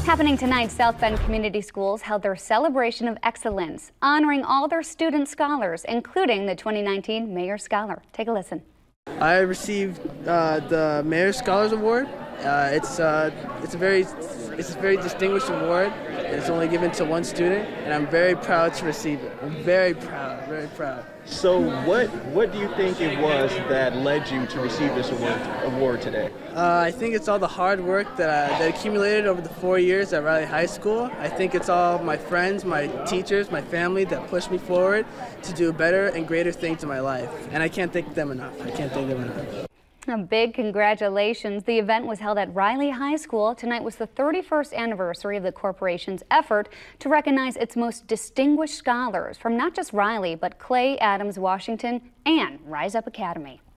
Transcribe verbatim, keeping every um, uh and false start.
Happening tonight, South Bend Community Schools held their Celebration of Excellence, honoring all their student scholars, including the twenty nineteen Mayor Scholar. Take a listen. I received uh, the Mayor Scholars Award. Uh, it's uh, it's a very it's a very distinguished award, and it's only given to one student, and I'm very proud to receive it. I'm very proud, very proud. So what what do you think it was that led you to receive this award award today? Uh, I think it's all the hard work that I, that accumulated over the four years at Riley High School. I think it's all my friends, my teachers, my family that pushed me forward to do better and greater things in my life, and I can't thank them enough. I can't thank them enough. A big congratulations. The event was held at Riley High School. Tonight was the thirty-first anniversary of the corporation's effort to recognize its most distinguished scholars from not just Riley, but Clay, Adams, Washington, and Rise Up Academy.